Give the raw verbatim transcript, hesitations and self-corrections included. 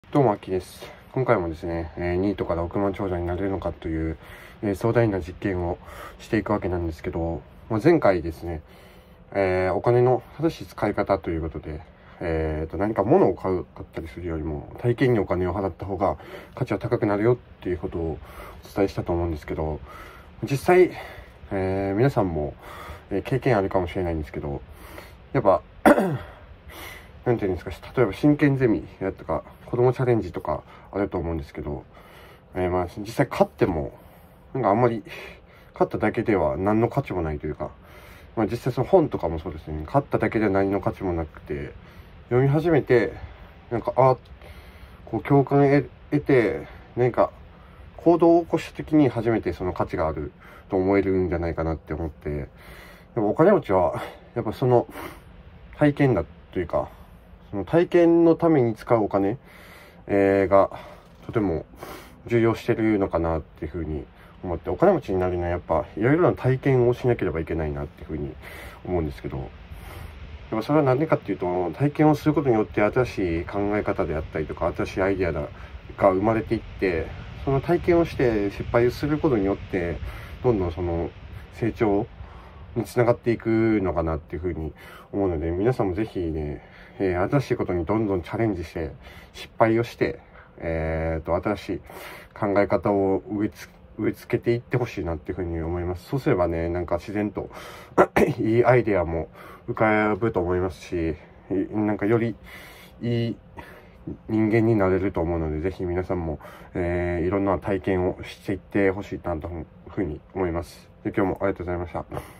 どうも、あきです。今回もですね、えー、ニートから億万長者になれるのかという、えー、壮大な実験をしていくわけなんですけど、まあ、前回ですね、えー、お金の正しい使い方ということで、えー、と何か物を買う買ったりするよりも体験にお金を払った方が価値は高くなるよっていうことをお伝えしたと思うんですけど、実際、えー、皆さんも、えー、経験あるかもしれないんですけど、やっぱなんていうんですか、例えば真剣ゼミやとか、子供チャレンジとかあると思うんですけど、えー、まあ実際勝っても、なんかあんまり、勝っただけでは何の価値もないというか、まあ実際その本とかもそうですね、勝っただけでは何の価値もなくて、読み始めて、なんか、あ、こう共感を得て、何か行動を起こした時に初めてその価値があると思えるんじゃないかなって思って、でもお金持ちは、やっぱその体験だというか、その体験のために使うお金、えー、がとても重要してるのかなっていうふうに思って、お金持ちになるにはやっぱいろいろな体験をしなければいけないなっていうふうに思うんですけど、でもそれは何でかっていうと、体験をすることによって新しい考え方であったりとか新しいアイデアが生まれていって、その体験をして失敗をすることによってどんどんその成長につながっていくのかなっていうふうに思うので、皆さんもぜひね、えー、新しいことにどんどんチャレンジして失敗をして、えーと新しい考え方を植えつ植え付けていってほしいなっていうふうに思います。そうすればね、なんか自然といいアイデアも浮かぶと思いますし、なんかよりいい人間になれると思うので、ぜひ皆さんも、えー、いろんな体験をしていってほしいなというふうに思います。で、今日もありがとうございました。